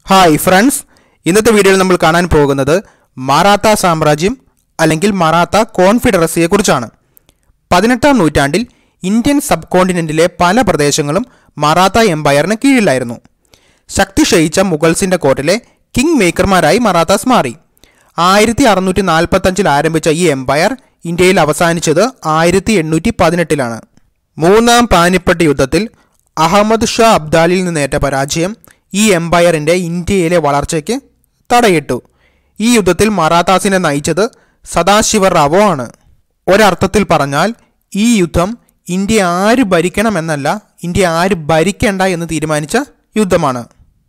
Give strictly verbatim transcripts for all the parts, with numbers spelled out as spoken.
Hi friends, ഇന്നത്തെ വീഡിയോയിൽ നമ്മൾ കാണാൻ പോകുന്നത് മറാത്ത സാമ്രാജ്യം അല്ലെങ്കിൽ മറാത്ത കോൺഫെഡറസിയെക്കുറിച്ചാണ്. പതിനെട്ടാം നൂറ്റാണ്ടിൽ ഇന്ത്യൻ സബ് കോണ്ടിനെന്റിലെ പല പ്രദേശങ്ങളും മറാത്ത എംപയറിന് കീഴിലായിരുന്നു. ശക്തി ക്ഷയിച്ച മുഗൾസിന്റെ കോർട്ടിലെ കിങ് മേക്കർമാരായി മറാത്താസ് മാറി. ആയിരത്തി അറുന്നൂറ്റി നാൽപ്പത്തഞ്ചിൽ ആരംഭിച്ച ഈ എംപയർ ഇന്ത്യയിൽ അവസാനിച്ചത് ആയിരത്തി എണ്ണൂറ്റി പതിനെട്ടിലാണ്. മൂന്നാം പാനിപ്പട്ട് യുദ്ധത്തിൽ അഹമ്മദ് ഷാ അബ്ദാലിൽ നിന്നേറ്റ പരാജയം ഈ എംപയറിൻ്റെ ഇന്ത്യയിലെ വളർച്ചയ്ക്ക് തടയിട്ടു. ഈ യുദ്ധത്തിൽ മറാത്താസിനെ നയിച്ചത് സദാശിവ റാവോ ആണ്. ഒരർത്ഥത്തിൽ പറഞ്ഞാൽ ഈ യുദ്ധം ഇന്ത്യ ആര് ഭരിക്കണമെന്നല്ല, ഇന്ത്യ ആര് ഭരിക്കേണ്ട എന്ന് തീരുമാനിച്ച യുദ്ധമാണ്.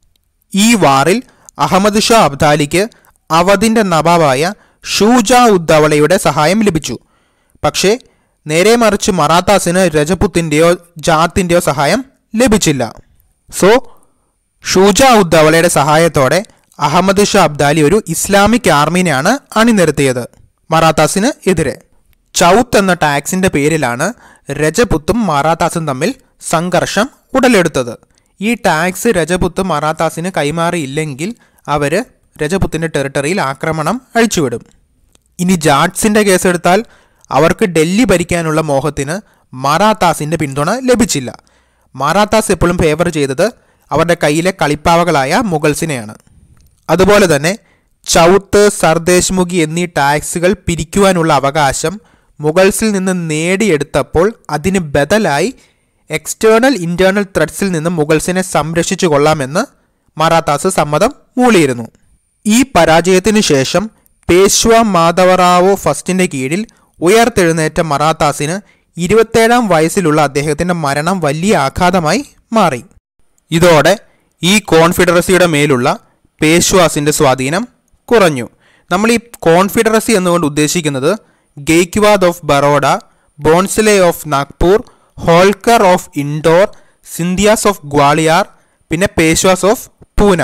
ഈ വാറിൽ അഹമ്മദ് ഷാ അബ്ദാലിക്ക് അവധിൻ്റെ നവാബായ ഷൂജാ ഉദ്ദൗളയുടെ സഹായം ലഭിച്ചു. പക്ഷേ നേരെ മറിച്ച് മറാത്താസിന് രജപുത്തിൻ്റെയോ ജാത്തിൻ്റെയോ സഹായം ലഭിച്ചില്ല. സോ ഷൂജാ ഉദ്ദൗളയുടെ സഹായത്തോടെ അഹമ്മദ് ഷാ അബ്ദാലി ഒരു ഇസ്ലാമിക് ആർമീനെയാണ് അണിനിരത്തിയത് മറാത്താസിന് എതിരെ. ചൗത്ത് എന്ന ടാക്സിൻ്റെ പേരിലാണ് രജപുത്തും മറാത്താസും തമ്മിൽ സംഘർഷം ഉടലെടുത്തത്. ഈ ടാക്സ് രജപുത്ത് മറാത്താസിന് കൈമാറിയില്ലെങ്കിൽ അവർ രജപുത്തിൻ്റെ ടെറിട്ടറിയിൽ ആക്രമണം അഴിച്ചുവിടും. ഇനി ജാട്സിൻ്റെ കേസെടുത്താൽ അവർക്ക് ഡൽഹി ഭരിക്കാനുള്ള മോഹത്തിന് മറാത്താസിൻ്റെ പിന്തുണ ലഭിച്ചില്ല. മറാത്താസ് എപ്പോഴും ഫേവർ ചെയ്തത് അവരുടെ കയ്യിലെ കളിപ്പാവകളായ മുഗൾസിനെയാണ്. അതുപോലെ തന്നെ ചൗത്ത്, സർദേശ് മുഖി എന്നീ ടാക്സുകൾ പിരിക്കുവാനുള്ള അവകാശം മുഗൾസിൽ നിന്ന് നേടിയെടുത്തപ്പോൾ അതിന് ബദലായി എക്സ്റ്റേണൽ ഇൻറ്റേർണൽ ത്രെഡ്സിൽ നിന്ന് മുഗൾസിനെ സംരക്ഷിച്ചു കൊള്ളാമെന്ന് മറാത്താസ് സമ്മതം മൂളിയിരുന്നു. ഈ പരാജയത്തിനു ശേഷം പേശ്വ മാധവറാവോ ഫസ്റ്റിൻ്റെ കീഴിൽ ഉയർത്തെഴുന്നേറ്റ മറാത്താസിന് ഇരുപത്തേഴാം വയസ്സിലുള്ള അദ്ദേഹത്തിൻ്റെ മരണം വലിയ ആഘാതമായി മാറി. ഇതോടെ ഈ കോൺഫെഡറസിയുടെ മേലുള്ള പേശ്വാസിൻ്റെ സ്വാധീനം കുറഞ്ഞു. നമ്മൾ ഈ കോൺഫെഡറസി എന്നുകൊണ്ട് ഉദ്ദേശിക്കുന്നത് Gaekwad of Baroda, Bhonsle of Nagpur, Holkar of Indore, Scindias of Gwalior, പിന്നെ പേശ്വാസ് ഓഫ് പൂന.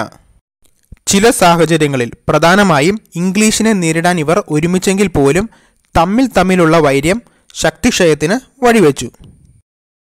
ചില സാഹചര്യങ്ങളിൽ പ്രധാനമായും ഇംഗ്ലീഷിനെ നേരിടാൻ ഇവർ ഒരുമിച്ചെങ്കിൽ പോലും തമ്മിൽ തമ്മിലുള്ള വൈര്യം ശക്തിക്ഷയത്തിന് വഴിവെച്ചു.